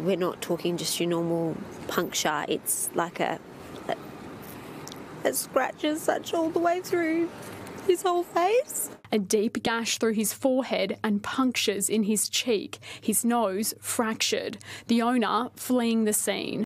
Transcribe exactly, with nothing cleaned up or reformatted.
we're not talking just your normal puncture. It's like a, a, a scratches such all the way through his whole face. A deep gash through his forehead and punctures in his cheek, his nose fractured. The owner fleeing the scene.